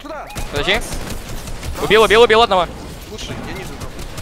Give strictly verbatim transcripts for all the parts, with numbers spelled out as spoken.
туда. Подожди. Убил, убил, убил одного. Лучше, я ниже.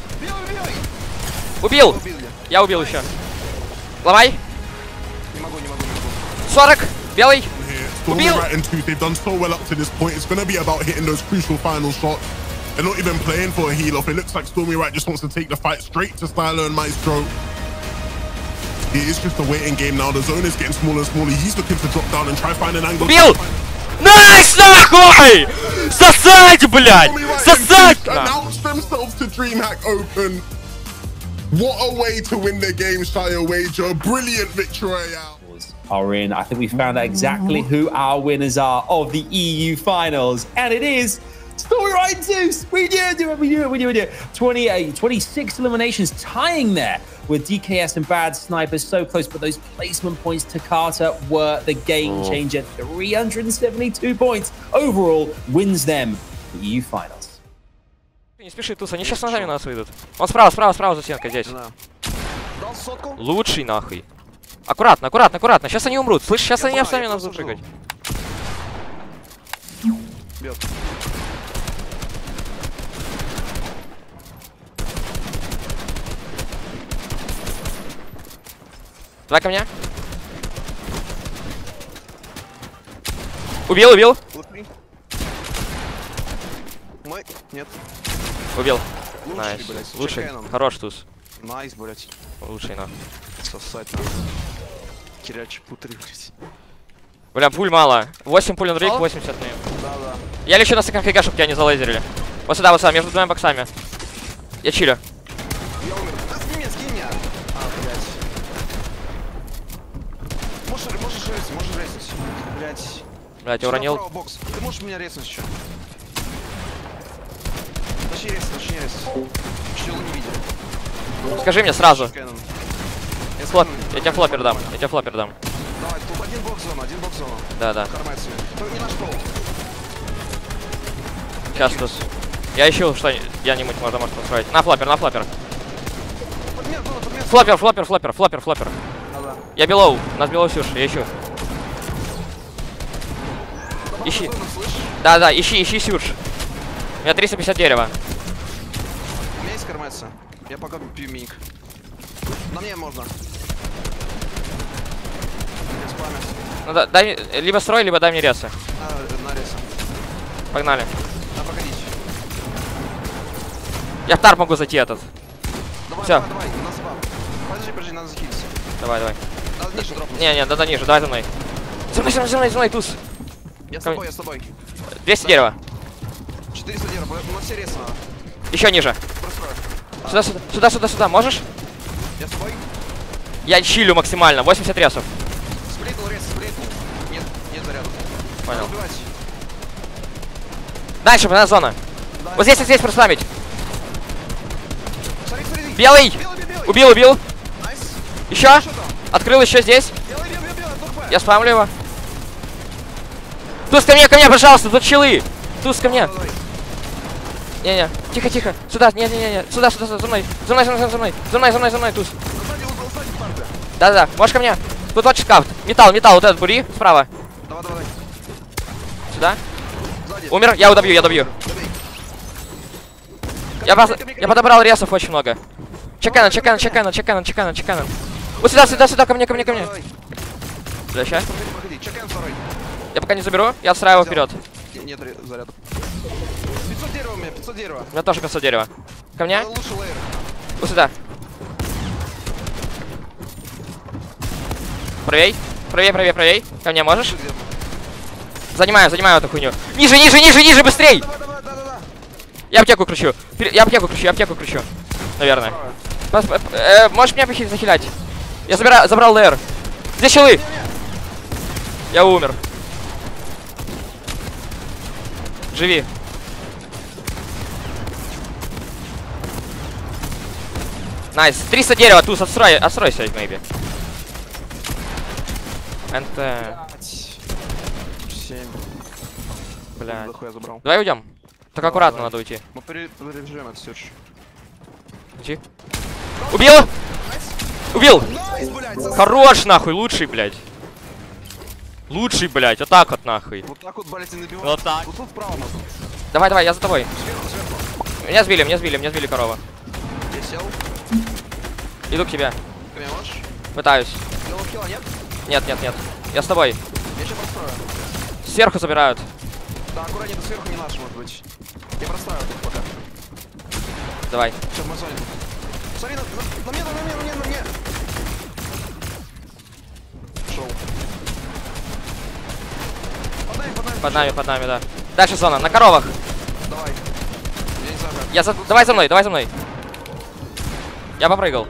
Убил! Я убил еще. Ломай. Не могу, не могу, не могу. сорок. Белый. Убил! They've done so well up to this point. It's going to be about hitting those crucial final shots. They're not even playing for a heal off. It looks like Stormy Wright just wants to take the fight straight to Stylo and Maestro. It is just a waiting game now. The zone is getting smaller and smaller. He's looking to drop down and try find an angle. Убил! Найс, нахуй! Сосать, блядь! Сосать! Announced themselves to DreamHack Open. What a way to win the game, Shia Wager. Brilliant victory out. Are in. I think we found out exactly who our winners are of the E U finals, and it is Stormy Wright Zeus. We do it, we do it, we do it, we do it. twenty-eight, twenty-six eliminations, tying there with D K S and Bad Snipers, so close, but those placement points to Carter were the game changer. three hundred seventy-two points overall wins them the E U finals. Не спеши, Туз, они сейчас ножами на нас выйдут. Он справа, справа, справа за стенкой здесь. Лучший нахуй. Аккуратно, аккуратно, аккуратно. Сейчас они умрут. Слышь, сейчас они сами нас будут прыгать. Бьет. Давай ко мне. Убил, убил. Мой? Нет. Убил. Лучший, Найс. блядь. Лучший. Чекай нам. Хорош, Туз. Найс, блядь. Лучший нахуй. Сосать надо. Кирячий путри, блядь. Бля, пуль мало. восемь пуль на рейк, восемьдесят мне. Да, да. Я лечу на СКФГ, чтобы тебя не залазерили. Вот сюда, вот сюда, между двумя боксами. Я чилю. Я умер. Да, скинь меня, скинь меня. А, блядь. Можешь, можешь резать, можешь резать. Блядь. Блядь, я уронил. Справа бокс. Ты можешь меня резать еще. Точнее резать, точнее резать. Чего не видел. Скажи мне сразу. Я, Флоп. Я тебе флопер дам. Я тебе флопер дам. Давай, тут один бокс зону, один бокс зону. Да, да. Только не наш пол. Сейчас, Туз. Я ищу, что я-нибудь можно, может построить. На флопер, на флопер. Подмен, зона, подмен. Флопер, флопер, флопер, флопер, флопер. Да, да. Я белоу. У нас белоу сюш, я ищу. Ищи. Зону, слышь? Да, да, ищи, ищи сюрж. У меня триста пятьдесят дерева. У меня есть кармеса. Я пока пью миник. На мне можно. Я спамер. Ну да, дай, либо строй, либо дай мне ресы. На, на реса. Погнали. Да, проходите. Я в тарп могу зайти этот. Давай, Всё. давай, давай, на спам. Подожди, подожди, надо захилиться. Давай, давай. Надо ниже дропнуть. Не, не, да, да, ниже, давай за мной. За мной, за мной, за мной, за мной, Туз. Я с тобой, я с тобой. двести дерева. четыреста дерева, на все ресы надо. Еще ниже. Прострою. Сюда, сюда, сюда, сюда, сюда. Можешь? Я с тобой. Я чилю максимально. восемьдесят ресов. Сплитнул рез, сплитнул. Нет, нет заряда. Понял. Убивать. Дальше, на зона. Да, Вот здесь, вот здесь прославить. Смотри, смотри. Белый. Белый, белый. Убил, убил. Найс. Еще. Что там? Открыл еще здесь. Белый, белый, белый, белый. Я спамлю его. Туз, ко мне, ко мне, пожалуйста. Тут чилы. Туз, ко мне. Не-не, тихо, тихо. Сюда, не-не-не. Сюда, сюда, сюда, за мной. За мной, за мной, за мной. За мной, за мной, за мной, Туз. Да-да-да, можешь ко мне. Тут вот шкаф. Металл, металл, вот этот бури. Справа. Давай, давай. Сюда. Сзади. Умер, я удобью, я добью. Я, пос... я подобрал ресов очень много. Чекана, чекана, чекана, чекана, чекана, чекана. Вот сюда, сюда, сюда, ко мне, ко мне, ко мне. Да, ща. Я пока не заберу, я отстраиваю вперед. Нет заряда. пятьсот дерева у меня, пятьсот дерева. У меня тоже пятьсот дерева. Ко мне. Лучше лейер. Вот сюда. Правей. Правей, правей, правей. Ко мне можешь? Занимаю, занимаю эту хуйню. Ниже, ниже, ниже, ниже, быстрей! Давай, давай, да, да, да. Я аптеку кручу. Я аптеку кручу, я аптеку кручу. Наверное. Пос, э, можешь меня похи захилять? Я забира, забрал лэр. Здесь щелы. Я умер. Живи. Найс. триста дерева, Туз, отстрой, отстройся, maybe. НТ. семь. Блядь. Захуя забрал. Давай уйдем. Так Давай, аккуратно давай. надо уйти. Мы перебежим этот сюрж. Уйти. Убил! Убил! Найс, блядь, Хорош, нахуй, лучший, блядь. Лучший, блядь, вот так вот нахуй. Вот так вот, блядь, и набивай. Вот так. Вот тут вправо нас. Давай, давай, я за тобой. Сверху, сверху. Меня сбили, меня сбили, меня сбили корова. Я сел. Иду к тебе. Ко мне можешь? Пытаюсь. Белого хила нет? Нет, нет, нет. Я с тобой. Я сейчас прострою. Сверху забирают. Да, аккуратнее, это сверху не наш, может быть. Я прострою тут пока. Давай. Сейчас мы зоне. Смотри, на, на, на мне, на мне, на мне, на мне. Шоу. Под нами, под нами. Под нами, под нами, да. Дальше зона, на коровах. Давай. Я не знаю, как. Я за... Давай за мной, давай за мной. Я попрыгал.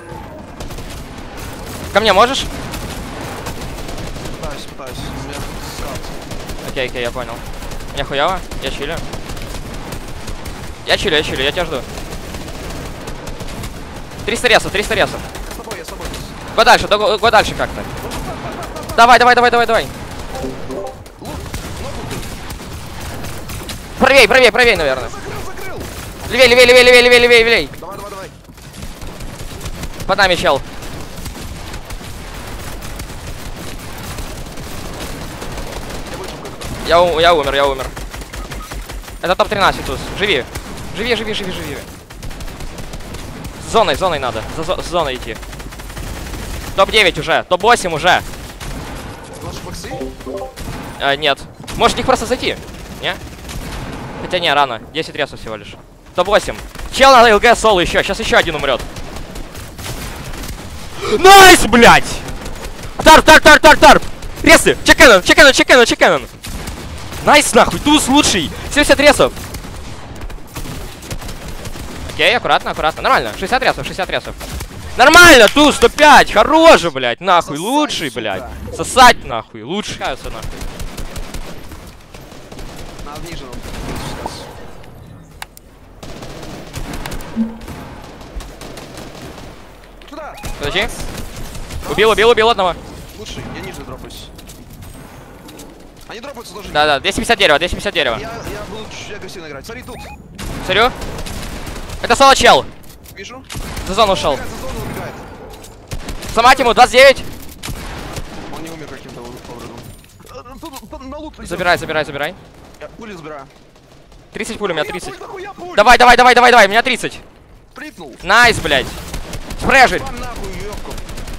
Ко мне можешь? Пытаюсь, пытаюсь. У меня скаут. Окей, окей, я понял. Мне хуёво, я чилю. Я чилю, я чилю, я тебя жду. триста ресов, триста ресов. Я с тобой, я с тобой. Го дальше, го, го дальше как-то. Давай, давай, давай, давай, давай. Правей, правей, правей, наверное. Закрыл, закрыл. Левей, левей, левей, левей, левей, левей, левей. Давай, давай, давай. Под нами чел. Я вышел как-то. Я, у- я умер, я умер. Это топ тринадцать тут. Живи. Живи, живи, живи, живи. С зоной, с зоной надо. За зо- с зоной идти. топ девять уже. топ восемь уже. Наши боксы? Э, нет. Может в них просто зайти? Не? Хотя не, рано. десять ресов всего лишь. топ восемь. Чел на ЛГ соло еще. Сейчас еще один умрет. Найс, блядь! Тарп, тарп, тарп, тарп, тарп! Ресы! Чекэнон, чекэнон, чекэнон, чекэнон! Найс, нахуй! Туз лучший! семьдесят ресов! Окей, аккуратно, аккуратно. Нормально. шестьдесят ресов, шестьдесят ресов. Нормально, туз, сто пять! Хорош, блядь! Нахуй, Сосать, лучший, сука. блядь! Сосать, нахуй! Лучший. Каются, нахуй. Надо ниже нам. Туда! Подожди. Убил, убил, убил одного. Лучше, я ниже дропаюсь. Они дропаются тоже. Да-да, двести пятьдесят дерева, двести пятьдесят дерева. Я, я буду чуть агрессивно играть. Смотри, тут. Смотрю. Это соло чел. Вижу. За зону ушел. Убегает, за зону убегает. Сломать ему, двадцать девять. Он не умер каким-то образом. Э, Тут тут на лут идёт. Забирай, забирай, забирай. Я пули забираю. тридцать пуль, у меня Нахуя тридцать. пуль, нахуя пуль? Давай, давай, давай, давай, давай, у меня тридцать. Припнул. Найс, блядь. Спрежить. Спам нахуй, ёбку.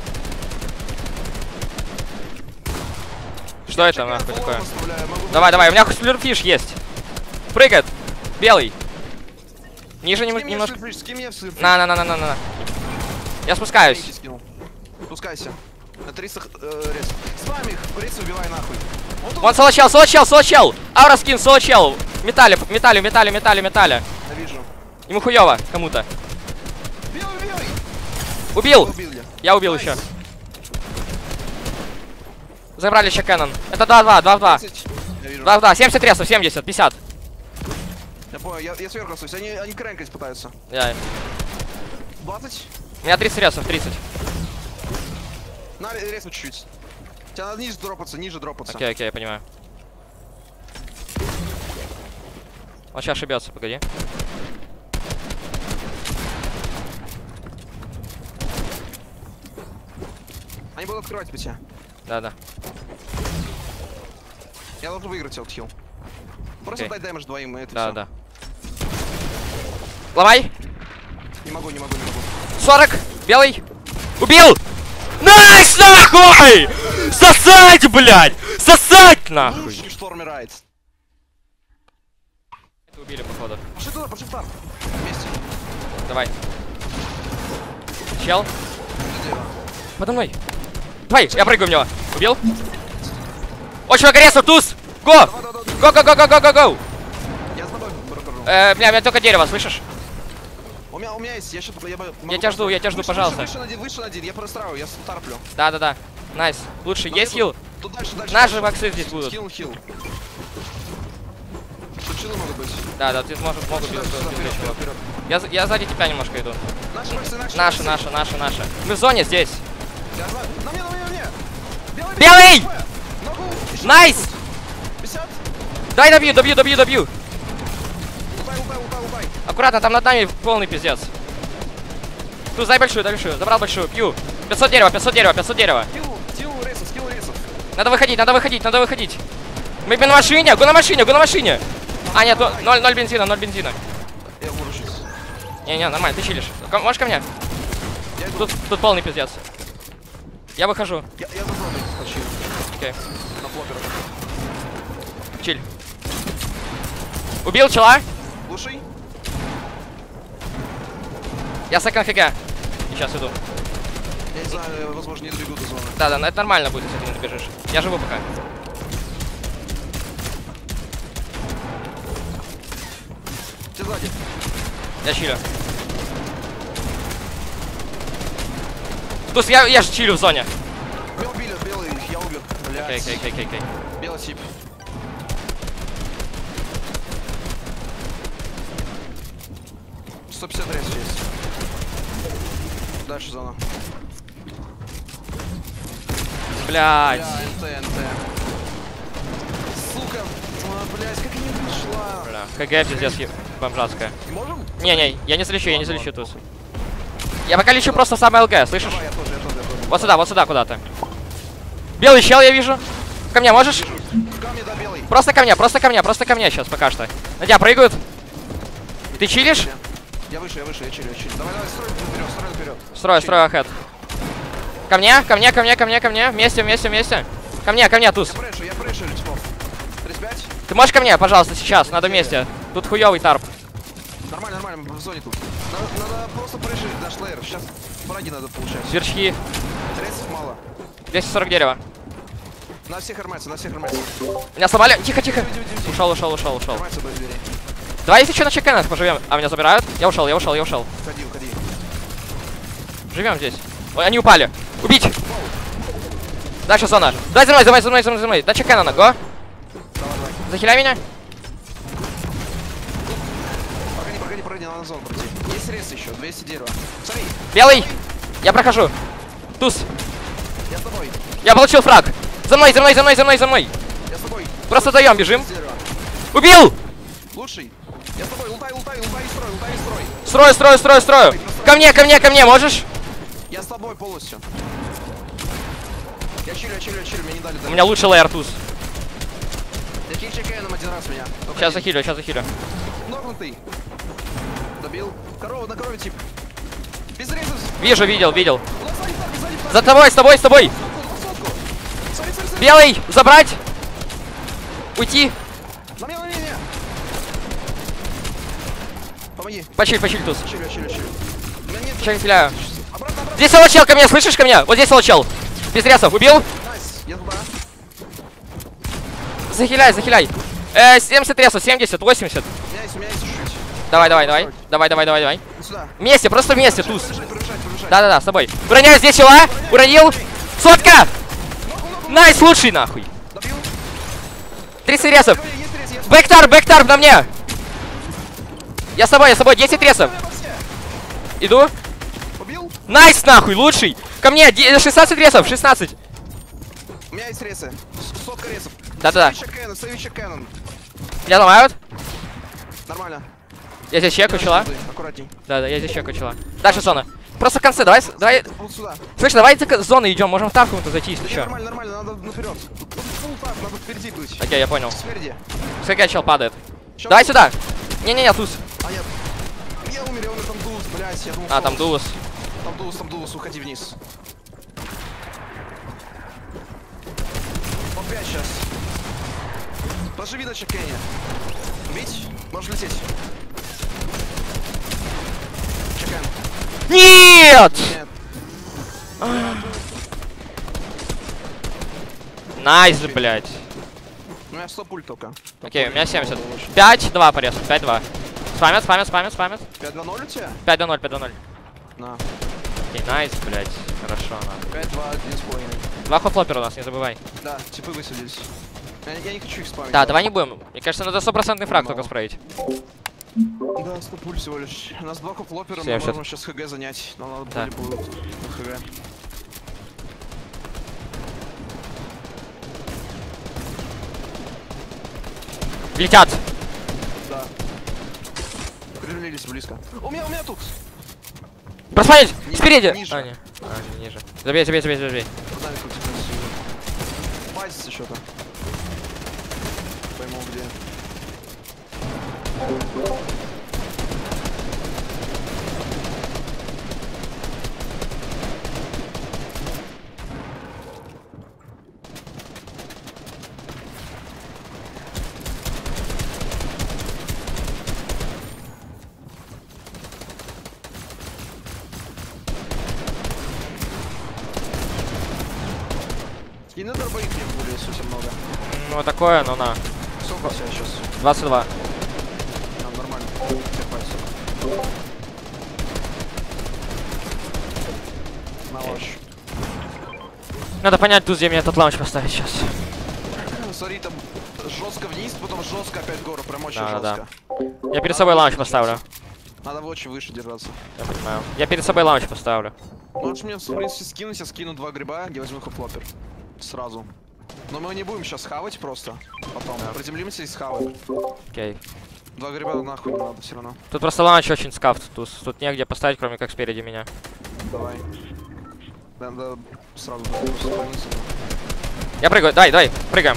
Что это Чекаю, нахуй фоллоу такое? оставляю, могу Давай, давай, у меня флюрфиш есть. Прыгает. Белый. Ниже Скинь нем- мне немножко. слеприш, скинь мне слеприш. На, на, на, на, на, на. Я спускаюсь. Минки скинул. Спускайся. На триста э, рез. Спам их, рез убивай нахуй. Вот тут. Вон солочел, солочел, солочел. Аура скин, солочел. Металли, металли, металли, металли, металли. Я вижу. Ему хуёво кому-то. Белый, белый. Убил. Убили. Я убил Найс. еще. Забрали еще Кэнон. Это два-два, два-два. тридцать. Я вижу. два-два, семьдесят ресов, семьдесят, пятьдесят. Я понял, я, я сверху остаюсь. Они, они крэнкать пытаются. Я. двадцать. У меня тридцать ресов, тридцать. На, рез чуть-чуть. Тебе надо ниже дропаться, ниже дропаться. Окей, окей, я понимаю. Он сейчас ошибется, погоди. Они будут открывать тебе тебя. Да-да. Я должен выиграть этот хил. Просто Окей. дай дэмэдж двоим, и это Да, всё. да. Ломай. Не могу, не могу, не могу. сорок. Белый. Убил. Найс, нахуй! Сосать, блядь! Сосать, нахуй! Лучший шторми райд. Это убили, походу. Пошли туда, пошли туда. Вместе. Давай. Чел. Где? Подо мной. Давай, я прыгаю в него. Убил. Очень много ресов, туз. Го! Давай, давай, давай. Го-го-го-го-го-го-го! Я с тобой прохожу. Э, бля, у меня только дерево, слышишь? У меня, у меня есть, я сейчас... Я, бы- могу тебя жду, я тебя жду, выше, пожалуйста. Выше, выше на один, выше на один, я простраиваю, я тарплю. Да-да-да. Найс. Лучше. Но Есть я хил? тут- Тут дальше, дальше. Наши дальше. боксы здесь будут. Хил, хил. Тут хилы могут быть. Да-да, ты можешь, могут Сюда, бить, сюда, бить, вперед, бить, вперед, вперед. Я, за- я сзади тебя немножко иду. Наши боксы, наши Наши, боксы. наши, наши, наши. Мы в зоне здесь. Я знаю. На мне, на мне, на мне. Белый! Белый! Ногу! Еще Найс! тут. пятьдесят! Дай добью, добью, добью, добью. Лутай, лутай, лутай, лутай. Аккуратно, там над нами полный пиздец. Туз, дай большую, дай большую. Забрал большую, пью. пятьсот дерева, пятьсот дерева, пятьсот дерева. Скилл, скилл рейсов, скилл рейсов. Надо выходить, надо выходить, надо выходить. Мы на машине, го на машине, го на машине. А, нет, ноль, ноль бензина, ноль бензина. Я вырушусь. Не-не, нормально, ты чилишь. Ко- Можешь ко мне? Тут, тут полный пиздец. Я выхожу. Я, я за зоной почти. Окей. На флоперах. Чиль. Убил чела. Слушай. Я секонд хг. Сейчас иду. Я не знаю, я, возможно, не добегу до зоны. Да, да, это нормально будет, если ты не добежишь. Я живу пока. Ты сзади. Я чилю. Тус, я, я же чилю в зоне. Меня убили, белый, я убил. Блядь. Окей, окей, окей, окей, окей. Белый тип. сто пятьдесят рейс есть. Дальше зона. Блядь. Бля, НТ, НТ. Сука. А, блядь, как я не пришла. Бля. ХГ пиздец е- бомжатская. Можем? Не-не, я не залечу, я не залечу тут. Я пока лечу просто самое ЛГ, слышишь? Давай, я тоже, я тоже, я тоже. Вот сюда, вот сюда куда-то. Белый чел я вижу. Ко мне можешь? В камне, да, белый. Просто ко мне, просто ко мне, просто ко мне сейчас пока что. На тебя прыгают. Ты чилишь? Я выше, я выше, я чилю, я чилю. Давай, давай, строй вперед, строй вперед. Строю, строю ахэд. Ко мне, ко мне, ко мне, ко мне, ко мне. Вместе, вместе, вместе. Ко мне, ко мне, туз. Я прешу, я прешу, типов. тридцать пять. Ты можешь ко мне, пожалуйста, сейчас? Надо вместе. Тут хуёвый тарп. Нормально, нормально, мы в зоне тут. Надо, надо просто прешить наш лейер. Сейчас фраги надо получать. Сверчки. тридцать мало. двести сорок дерева. На всех армается, на всех армается. Меня сломали. Тихо, тихо. Иди, иди, иди. Ушел, ушел, ушел, ушел. Армается до дверей. Давай, если что, на чеканах поживем. А, меня забирают. Я ушел, я ушел, я ушел. Уходи, уходи. Живем здесь. Ой, они упали. Убить! Дальше зона. Дай за мной, за мной, за мной, за мной, за мной. Дай чекана, го. Давай, давай. Захиляй меня. Погоди, погоди, погоди, надо на зону пройти. Есть рез еще, двести дерева. Смотри, Белый. Я прохожу. Туз. я с тобой. Я получил фраг. За мной, за мной, за мной, за мной, за мной. Я с тобой. Просто даем, бежим. двести дерева. Убил! Лучший. Я с тобой, лутай, лутай, лутай, строй, лутай, строй. Строю, строю, строю, строю. Ко мне, ко мне, ко мне, можешь? Я с тобой полностью. Я чилю, я чилю, я чилю, мне не дали. У меня лучший лейер туз. Я кик чекаю нам один раз меня. Только Сейчас один. захилю, сейчас захилю. Нокнутый. Добил. Корова на корове тип. Без резов. Вижу, видел, видел. Сзади, сзади, сзади, сзади. За тобой, с тобой, с тобой. Сотку, сотку. Смотри, смотри, смотри. Белый, забрать. Уйти. На меня, на меня, на меня. Помоги. Почиль, почиль, туз. Чилю, чилю, чилю. У меня нет. Сейчас хиляю. Обратно, обратно. Здесь солочел ко мне, слышишь ко мне? Вот здесь солочел. Без ресов, убил? Найс. Я туда. Захиляй, захиляй. Э, семьдесят ресов, семьдесят, восемьдесят. У меня есть, у меня есть чуть-чуть. Давай, давай, давай. Давай, давай, давай, давай. Сюда. Вместе, просто вместе, туз. Пробежать, пробежать, пробежать. Да-да-да, с тобой. Уроняю здесь чела. Уронил. Сотка. Найс, лучший нахуй. Добил. тридцать ресов. Есть рез, есть. Бэктар, бэктар на мне. Я с тобой, я с тобой, десять ресов. Иду. Убил. Найс, нахуй, лучший. Ко мне, де- шестнадцать ресов, шестнадцать. У меня есть ресы. С- Сотка ресов. Да-да-да. Сейвичек Кэнон, сейвичек Кэнон. Меня ломают. Нормально. Я здесь чеку, чела. Аккуратней. Да-да, я здесь чеку, чела. Дальше зона. Просто в конце, давай, с- давай. Вот сюда. Слышь, давай с зоны идем, можем в тавку зайти, если Да не, что. нормально, нормально, надо наперед. Фул так, надо впереди быть. Окей, я понял. Спереди. Сколько чел падает. Щас- Давай сюда. Не-не-не, туз. А нет. Я умер, я умер, там Дуус, блядь, я думал. А, там Дуус. дуус. Там Дуус, там Дуус, уходи вниз. По пять сейчас. Поживи на чекене. Бить? Можешь лететь. Чекен. Нет! Нет. Найс, блядь. У меня сто пуль только. Окей, у меня семьдесят. пять два порез, пять два. Спамят, спамят, спамят, спамят. пять два ноль у тебя? пять до ноль, пять до ноль. На. Окей, найс, блядь. Хорошо, на. пять два один с половиной. Два хофлопера у нас, не забывай. Да, типы высадились. Я, я не хочу их спамить. Да, давай не будем. Мне кажется, надо стопроцентный фраг только Мало. справить. Да, сто пуль всего лишь. У нас два хофлопера, мы семьдесят. можем сейчас ХГ занять. Но надо Да. пули будут ХГ. Летят! Да. Приземлились близко. У меня, у меня тут. Просмотреть! Ни- Спереди! ниже. А, не. А, не, ниже. Забей, забей, забей, забей. Под нами крутится. разница что-то. Пойму где. И на дробовик не были, совсем много. Ну, такое, но на. Сколько у тебя сейчас? двадцать два. А, нормально. Терпать. На лаунч. Надо понять, тут где мне этот лаунч поставить сейчас. Смотри, там жестко вниз, потом жестко опять гору, прям очень Да, да, жестко. Я перед собой лаунч поставлю. Надо очень выше держаться. Я понимаю. Я перед собой лаунч поставлю. Можешь мне, в принципе, скинуть, я скину два гриба, я возьму хоплопер. Сразу. Но мы не будем сейчас хавать просто. Потом Да. приземлимся и схаваем. Окей. Два гриба нахуй не надо все равно. Тут просто лаунч очень скафт. Тут, тут негде поставить, кроме как спереди меня. Давай. Надо сразу спалиться. Я прыгаю, дай, дай, прыгаем.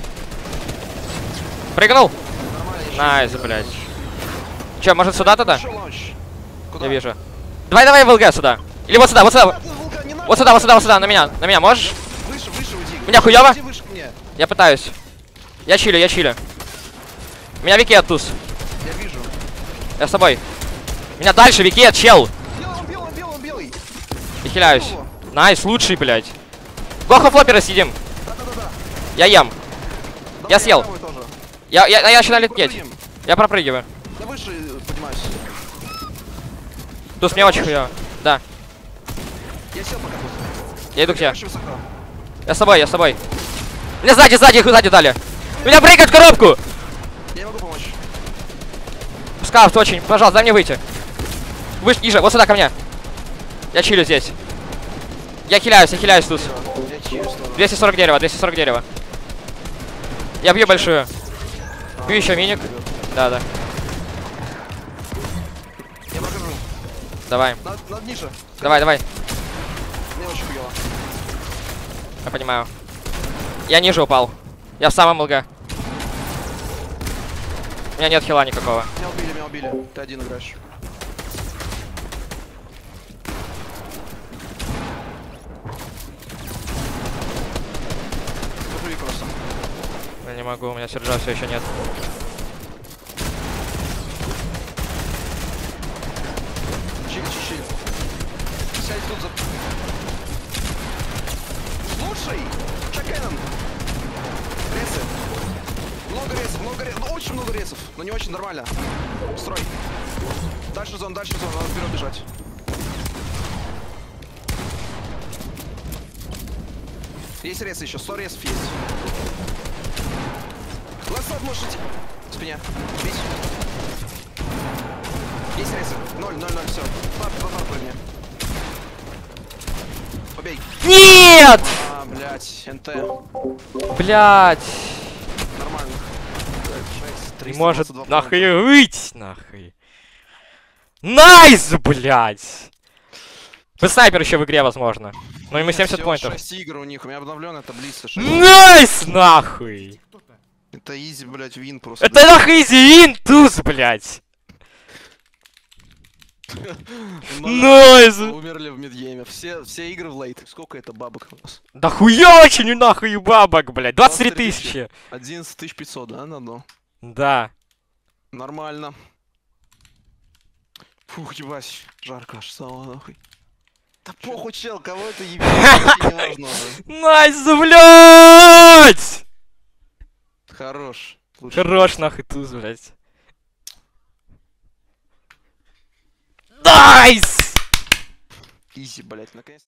Прыгнул! Нормально, я Найс, ещё- блядь. Че, может сюда тогда? Ещё лаунч. Куда? Я вижу. Давай, давай, в ЛГ сюда. Или вот сюда, вот сюда. Надо, Вулкан, не надо. Вот сюда, вот сюда, вот сюда, на меня. На меня, можешь? Выше, выше уйди. Меня хуёво? Иди выше к мне. Я пытаюсь. Я чилю, я чилю. Меня викет туз. Я вижу. Я с тобой. Меня дальше викет, чел. Белый, он белый, он белый, он белый. И хиляюсь. Найс, лучший, блядь. Гохо флопера сидим. Да-да-да. Я ем. Давай, Я съел. правый тоже. Я, я, я начинаю лететь. Прыгнем. Я пропрыгиваю. Да выше поднимаюсь. Туз, мне очень хуёво. Да. Я сел пока тут. Я иду к тебе. Очень высоко. Я с тобой, я с тобой. Мне сзади, сзади, сзади дали. Меня прыгать в коробку! Я не могу помочь. Скафт очень, пожалуйста, дай мне выйти. Выше, ниже, вот сюда ко мне. Я чилю здесь. Я хиляюсь, я хиляюсь тут. Я чилюсь тоже. двести сорок дерева, двести сорок дерева. Я бью большую. Бью еще миник. Да, да. Я покажу. Давай. Надо, надо ниже. Давай, давай. Мне очень хуёво. Я понимаю. Я ниже упал. Я в самом ЛГ. У меня нет хила никакого. Меня убили, меня убили. Ты один играешь. Поживи просто. Я не могу, у меня сержа все еще нет. Чили, чили. Сядь тут за... Слушай! Чакенон! Ресы. Много ресов, много ресов. Ну, очень много ресов. Но не очень нормально. Строй. Дальше зон, дальше зон. Надо вперед бежать. Есть ресы еще. сто ресов есть. Лассад можете... В спине. Бить. Есть ресы. Ноль, ноль, ноль, все. Пап, пап, пап, мне. Побей. Нет! А, блядь, НТ. Блять. Нормально. Не может нахуй быть, нахуй. Найс, блять. Вы снайпер еще в игре, возможно. Ну и мы семьдесят поинтов. шесть игр у них, у меня обновлено таблица. шесть. Найс, нахуй. Это изи, блядь, вин просто. Это нахуй изи вин туз, блять. Найс. Умерли в мидгейме. Все, все игры в лейт. Сколько это бабок у нас? Да хуя очень нахуй бабок, блять. двадцать три тысячи. одиннадцать тысяч пятьсот, да, на одно? Да. Нормально. Фух, ебать, жарко аж стало, нахуй. Да похуй, чел, кого это ебет, не важно уже. Найс, блять. Хорош. Лучше. Хорош нахуй туз, блять. Найс. Изи, блять, наконец.